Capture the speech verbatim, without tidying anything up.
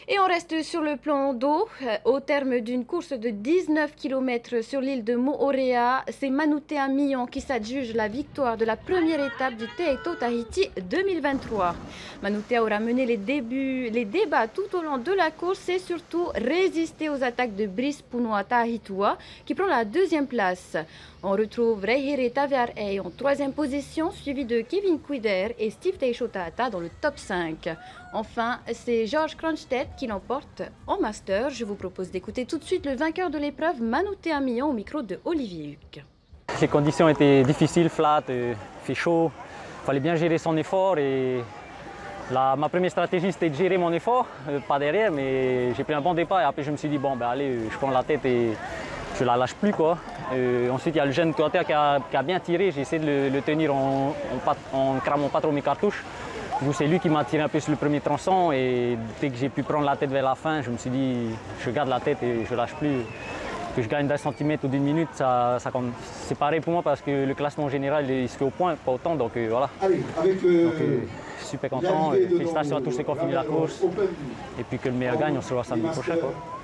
Et on reste sur le plan d'eau. Au terme d'une course de dix-neuf kilomètres sur l'île de Moorea, c'est Manouté Millon qui s'adjuge la victoire de la première étape du Teito Tahiti deux mille vingt-trois. Manouté aura mené les, débuts, les débats tout au long de la course et surtout résisté aux attaques de Brice Punua Tahitua qui prend la deuxième place. On retrouve Reihire Tavear'ei en troisième position, suivi de Kevin Kuider et Steve Teixeira dans le top cinq. Enfin, c'est Georges Kronstedt qui l'emporte en master. Je vous propose d'écouter tout de suite le vainqueur de l'épreuve, Manouté Millon, au micro de Olivier Huc. Les conditions étaient difficiles, flat, il fait chaud, il fallait bien gérer son effort et la, ma première stratégie c'était de gérer mon effort, euh, pas derrière, mais j'ai pris un bon départ et après je me suis dit bon ben allez, je prends la tête et je la lâche plus quoi. Euh, ensuite il y a le jeune Toater qui a, qui a bien tiré, j'ai essayé de le, le tenir en, en, en cramant pas trop mes cartouches. C'est lui qui m'a tiré un peu sur le premier tronçon et dès que j'ai pu prendre la tête vers la fin, je me suis dit je garde la tête et je lâche plus. Que je gagne d'un centimètre ou d'une minute, ça, ça, c'est pareil pour moi parce que le classement général il se fait au point, pas autant, donc euh, voilà. Allez, avec le... donc, euh, super content, félicitations à tous ceux qui ont fini la course et puis que le meilleur gagne, on se revoit samedi prochain quoi.